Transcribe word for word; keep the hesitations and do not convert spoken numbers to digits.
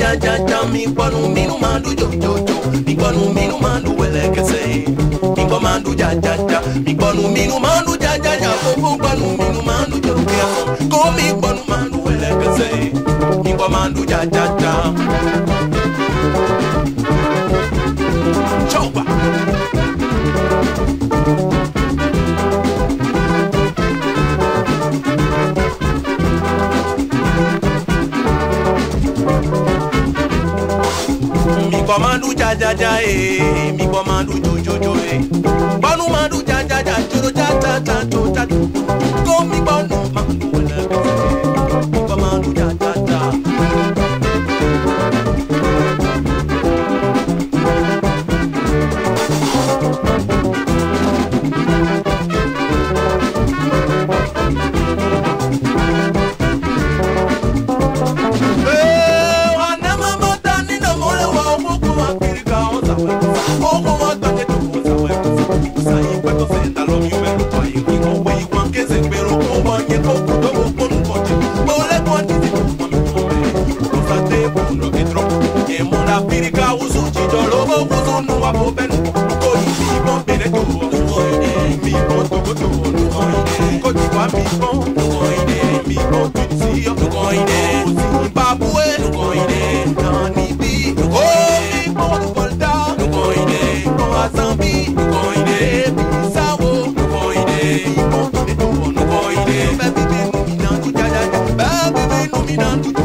Dja Dja Dja, mi ponu minu mandu jo jo jo, mi ponu minu mandu wele kese, mi ponu Dja Dja Dja, mi ponu minu mandu Dja Dja Dja, mi ponu minu mandu jo jo, ko mi ponu mandu wele kese, mi ponu Dja Dja Dja. Chopa. Mi commando Dja Dja Dja eh, mi commando jo jo jo eh. Banu mandu Dja Dja Dja, jo Dja Dja Dja, jo Dja Dja. Go mi banu mandu wele kese, mi commando Dja Dja Dja. Africa usuchi jolobo uzu nuwa boben ko yi bon bene to ko ide mi bon to ko to ko ide ko ti wa mi bon ko ide mi bon to si yo ko ide Zimbabwe ko ide nani bi ko mi bon volta ko ide ko Azambi ko ide Bisawo ko ide mi bon to ko ide baby be no mi na tu Dja Dja Dja baby be no mi na tu